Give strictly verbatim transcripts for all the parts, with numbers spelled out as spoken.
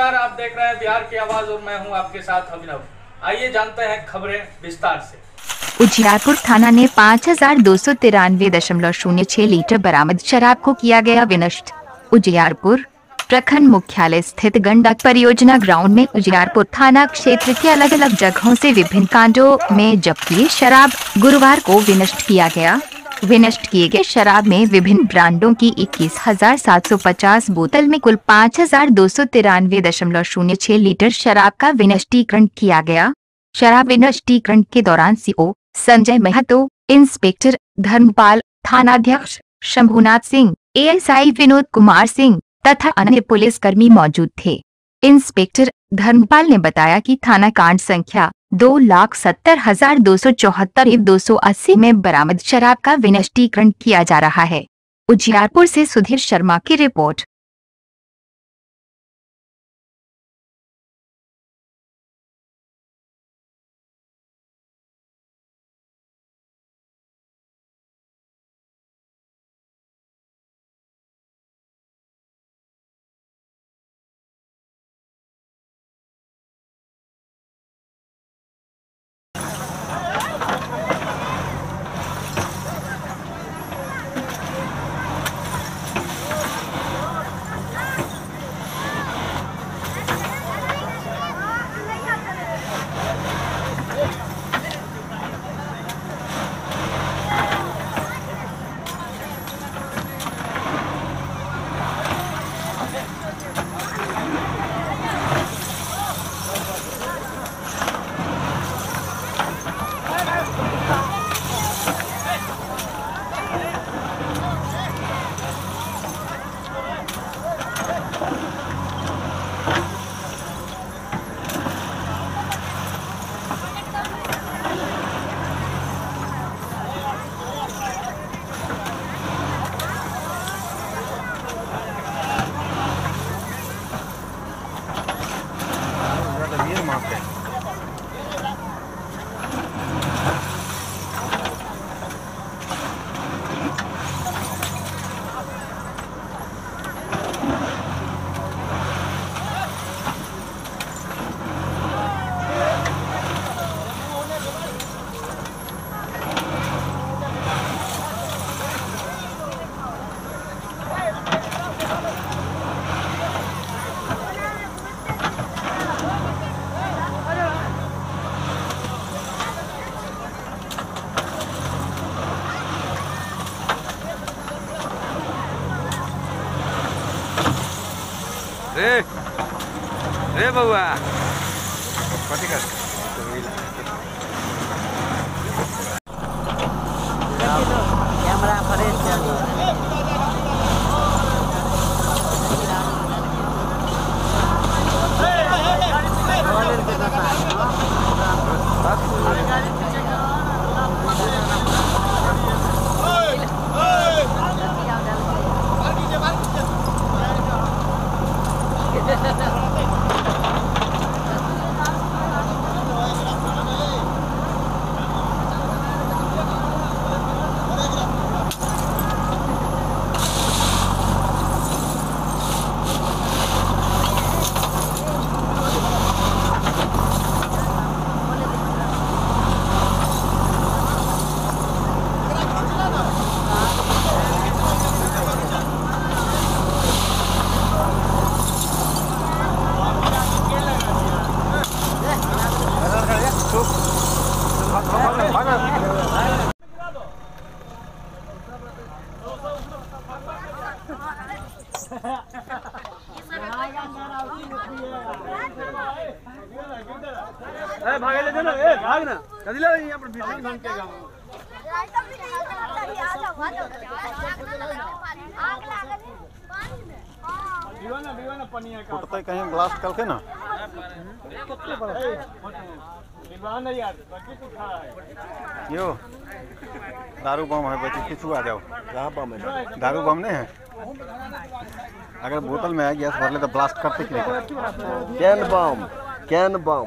नमस्कार, आप देख रहे हैं बिहार की आवाज और मैं हूं आपके साथ अभिनव। आइए जानते हैं खबरें विस्तार से। उजियारपुर थाना ने पाँच हजार दो सौ तिरानवे दशमलव शून्य छह लीटर बरामद शराब को किया गया विनष्ट। उजियारपुर प्रखंड मुख्यालय स्थित गंडक परियोजना ग्राउंड में उजियारपुर थाना क्षेत्र के अलग अलग जगहों से विभिन्न कांडों में जब्त की शराब गुरुवार को विनष्ट किया गया। विनष्ट किए गए शराब में विभिन्न ब्रांडों की इक्कीस हजार सात सौ पचास बोतल में कुल पाँच हजार दो सौ तिरानवे दशमलव शून्य छह लीटर शराब का विनष्टीकरण किया गया। शराब विनष्टीकरण के दौरान सीओ संजय महतो, इंस्पेक्टर धर्मपाल, थानाध्यक्ष शंभुनाथ सिंह, एएसआई विनोद कुमार सिंह तथा अन्य पुलिसकर्मी मौजूद थे। इंस्पेक्टर धर्मपाल ने बताया कि थाना कांड संख्या दो लाख सत्तर हजार दो सौ चौहत्तर एवं दो सौ अस्सी में बरामद शराब का विनष्टीकरण किया जा रहा है। उजियारपुर से सुधीर शर्मा की रिपोर्ट। रे रे बउआ कथी कर कैमरा फ्रेश चल ए भागे ले चलो ए भाग ना कदी ले यहां पर भीषण ढंग के गांव दीवाना दीवाना पनिया का फुटते कहीं ब्लास्ट करके ना दीवाना यार बाकी कुछ खा है यो दारू बम है बच्चे पीछू आ जाओ। कहां बम है? दारू बम नहीं है, अगर बोतल में है गैस भर ले तो ब्लास्ट करते कि कैन बम कैन बम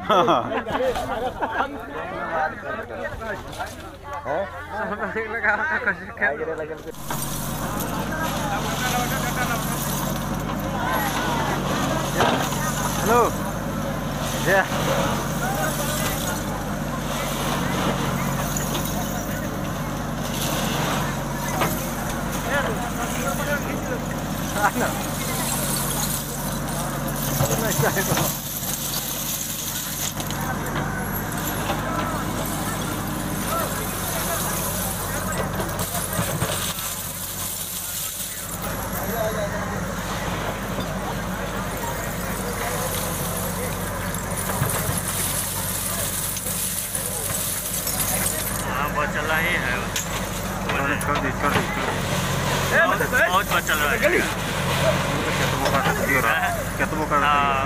है। हेलो ये चला ही है छोड़ दी छोड़ दी बहुत बचल रहा है केतबो कर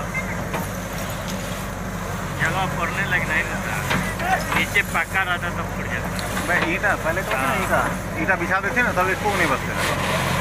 जगह पड़ने लग नहीं था नीचे पक्का रहता तो फूट जाता मैं ईटा पहले तो ईटा ईटा बिछा देते ना तब इसको नहीं बचते